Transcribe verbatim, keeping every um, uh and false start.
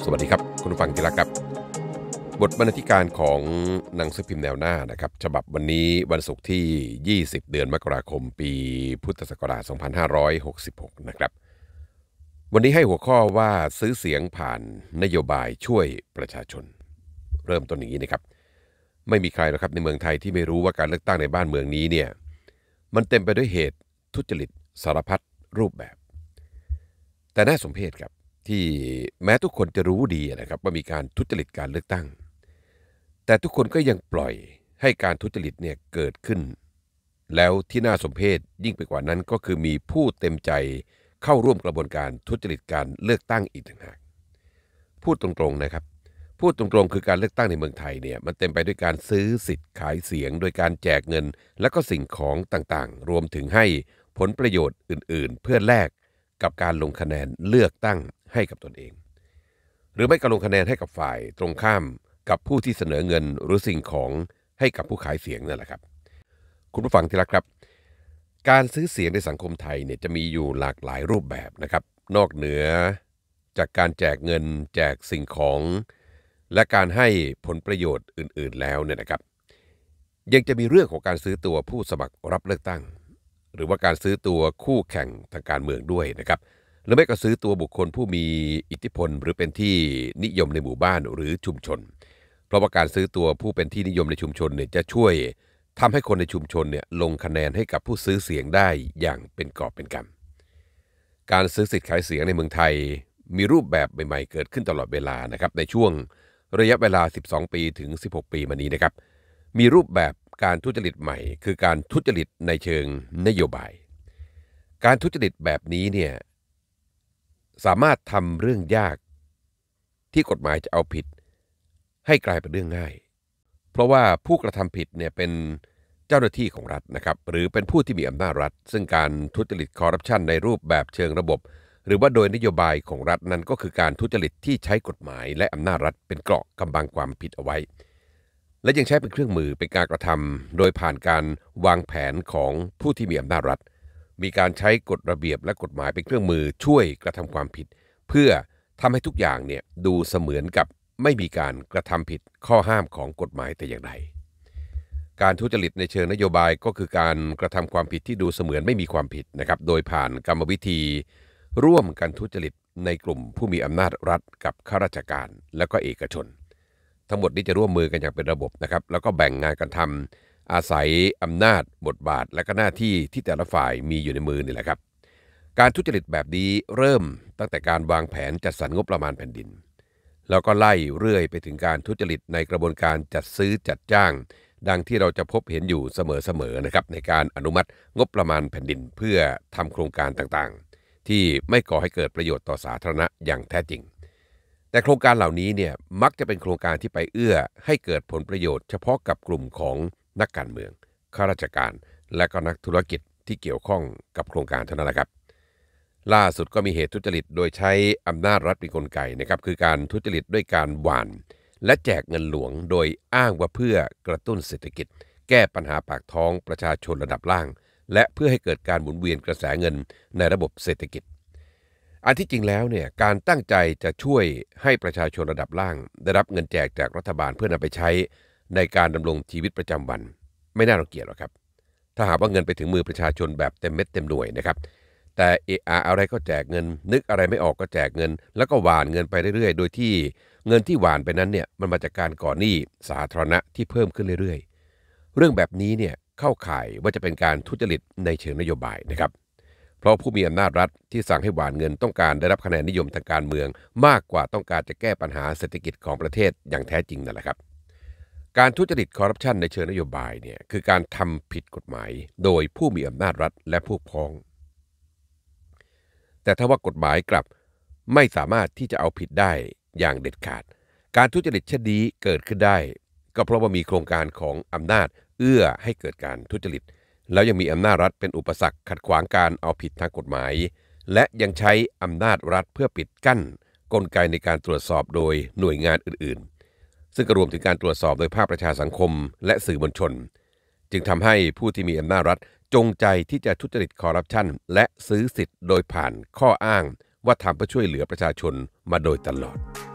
สวัสดีครับคุณผู้ฟังที่รักครับบทบรรณาธิการของหนังสือพิมพ์แนวหน้านะครับฉบับวันนี้วันศุกร์ที่ยี่สิบเดือนมกราคมปีพุทธศักราชสองพันห้าร้อยหกสิบหกนะครับวันนี้ให้หัวข้อว่าซื้อเสียงผ่านนโยบายช่วยประชาชนเริ่มต้นอย่างนี้นะครับไม่มีใครหรอกครับในเมืองไทยที่ไม่รู้ว่าการเลือกตั้งในบ้านเมืองนี้เนี่ยมันเต็มไปด้วยเหตุทุจริตสารพัดรูปแบบแต่น่าสมเพชครับที่แม้ทุกคนจะรู้ดีนะครับว่ามีการทุจริตการเลือกตั้งแต่ทุกคนก็ยังปล่อยให้การทุจริตเนี่ยเกิดขึ้นแล้วที่น่าสมเพชยิ่งไปกว่านั้นก็คือมีผู้เต็มใจเข้าร่วมกระบวนการทุจริตการเลือกตั้งอีกต่างหากพูดตรงๆนะครับพูดตรงๆคือการเลือกตั้งในเมืองไทยเนี่ยมันเต็มไปด้วยการซื้อสิทธิ์ขายเสียงโดยการแจกเงินและก็สิ่งของต่างๆรวมถึงให้ผลประโยชน์อื่นๆเพื่อแลกกับการลงคะแนนเลือกตั้งให้กับตนเองหรือไม่ก็ลงคะแนนให้กับฝ่ายตรงข้ามกับผู้ที่เสนอเงินหรือสิ่งของให้กับผู้ขายเสียงนั่นแหละครับคุณผู้ฟังที่รักครับการซื้อเสียงในสังคมไทยเนี่ยจะมีอยู่หลากหลายรูปแบบนะครับนอกเหนือจากการแจกเงินแจกสิ่งของและการให้ผลประโยชน์อื่นๆแล้วเนี่ยนะครับยังจะมีเรื่องของการซื้อตัวผู้สมัครรับเลือกตั้งหรือว่าการซื้อตัวคู่แข่งทางการเมืองด้วยนะครับหรือไม่ก็ซื้อตัวบุคคลผู้มีอิทธิพลหรือเป็นที่นิยมในหมู่บ้านหรือชุมชนเพราะว่าการซื้อตัวผู้เป็นที่นิยมในชุมชนเนี่ยจะช่วยทำให้คนในชุมชนเนี่ยลงคะแนนให้กับผู้ซื้อเสียงได้อย่างเป็นกอบเป็นกำการซื้อสิทธิ์ขายเสียงในเมืองไทยมีรูปแบบใหม่ๆเกิดขึ้นตลอดเวลานะครับในช่วงระยะเวลาสิบสองปีถึงสิบหกปีมานี้นะครับมีรูปแบบการทุจริตใหม่คือการทุจริตในเชิงนโยบายการทุจริตแบบนี้เนี่ยสามารถทำเรื่องยากที่กฎหมายจะเอาผิดให้กลายเป็นเรื่องง่ายเพราะว่าผู้กระทำผิดเนี่ยเป็นเจ้าหน้าที่ของรัฐนะครับหรือเป็นผู้ที่มีอำนาจรัฐซึ่งการทุจริตคอร์รัปชันในรูปแบบเชิงระบบหรือว่าโดยนโยบายของรัฐนั้นก็คือการทุจริตที่ใช้กฎหมายและอำนาจรัฐเป็นเกราะกำบังความผิดเอาไว้และยังใช้เป็นเครื่องมือเป็นการกระทำโดยผ่านการวางแผนของผู้ที่มีอำนาจรัฐมีการใช้กฎระเบียบและกฎหมายเป็นเครื่องมือช่วยกระทำความผิดเพื่อทำให้ทุกอย่างเนี่ยดูเสมือนกับไม่มีการกระทำผิดข้อห้ามของกฎหมายแต่อย่างใดการทุจริตในเชิงนโยบายก็คือการกระทำความผิดที่ดูเสมือนไม่มีความผิดนะครับโดยผ่านกรรมวิธีร่วมกันทุจริตในกลุ่มผู้มีอำนาจรัฐกับข้าราชการและก็เอกชนทั้งหมดนี้จะร่วมมือกันอย่างเป็นระบบนะครับแล้วก็แบ่งงานกันทำอาศัยอำนาจบทบาทและก็หน้าที่ที่แต่ละฝ่ายมีอยู่ในมือนี่แหละครับการทุจริตแบบนี้เริ่มตั้งแต่การวางแผนจัดสรรงบประมาณแผ่นดินแล้วก็ไล่เรื่อยไปถึงการทุจริตในกระบวนการจัดซื้อจัดจ้างดังที่เราจะพบเห็นอยู่เสมอๆนะครับในการอนุมัติงบประมาณแผ่นดินเพื่อทำโครงการต่างๆที่ไม่ก่อให้เกิดประโยชน์ต่อสาธารณะอย่างแท้จริงแต่โครงการเหล่านี้เนี่ยมักจะเป็นโครงการที่ไปเอื้อให้เกิดผลประโยชน์เฉพาะกับกลุ่มของนักการเมืองข้าราชการและก็นักธุรกิจที่เกี่ยวข้องกับโครงการเท่านั้นแหละครับล่าสุดก็มีเหตุทุจริตโดยใช้อำนาจรัฐเป็นกลไกนะครับคือการทุจริตด้วยการหว่านและแจกเงินหลวงโดยอ้างว่าเพื่อกระตุ้นเศรษฐกิจแก้ปัญหาปากท้องประชาชนระดับล่างและเพื่อให้เกิดการหมุนเวียนกระแสเงินในระบบเศรษฐกิจอันที่จริงแล้วเนี่ยการตั้งใจจะช่วยให้ประชาชนระดับล่างได้รับเงินแจกจากรัฐบาลเพื่อนำไปใช้ในการดำรงชีวิตประจำวันไม่น่ารังเกียจหรอกครับถ้าหากว่าเงินไปถึงมือประชาชนแบบเต็มเม็ดเต็มหน่วยนะครับแต่เอะอะอะไรก็แจกเงินนึกอะไรไม่ออกก็แจกเงินแล้วก็หว่านเงินไปเรื่อยๆโดยที่เงินที่หว่านไปนั้นเนี่ยมันมาจากการก่อหนี้สาธารณะที่เพิ่มขึ้นเรื่อยๆเรื่องแบบนี้เนี่ยเข้าข่ายว่าจะเป็นการทุจริตในเชิงนโยบายนะครับเพราะผู้มีอำนาจรัฐที่สั่งให้หว่านเงินต้องการได้รับคะแนนนิยมทางการเมืองมากกว่าต้องการจะแก้ปัญหาเศรษฐกิจของประเทศอย่างแท้จริงนั่นแหละครับการทุจริตคอร์รัปชันในเชิงนโยบายเนี่ยคือการทำผิดกฎหมายโดยผู้มีอำนาจรัฐและพวกพ้องแต่ถ้าว่ากฎหมายกลับไม่สามารถที่จะเอาผิดได้อย่างเด็ดขาดการทุจริตเช่นนี้เกิดขึ้นได้ก็เพราะว่ามีโครงการของอำนาจเอื้อให้เกิดการทุจริตแล้วยังมีอำนาจรัฐเป็นอุปสรรคขัดขวางการเอาผิดทางกฎหมายและยังใช้อำนาจรัฐเพื่อปิดกั้นกลไกในการตรวจสอบโดยหน่วยงานอื่นๆซึ่งก็รวมถึงการตรวจสอบโดยภาคประชาสังคมและสื่อมวลชนจึงทำให้ผู้ที่มีอำนาจรัฐจงใจที่จะทุจริตคอร์รัปชันและซื้อสิทธิ์โดยผ่านข้ออ้างว่าทำเพื่อช่วยเหลือประชาชนมาโดยตลอด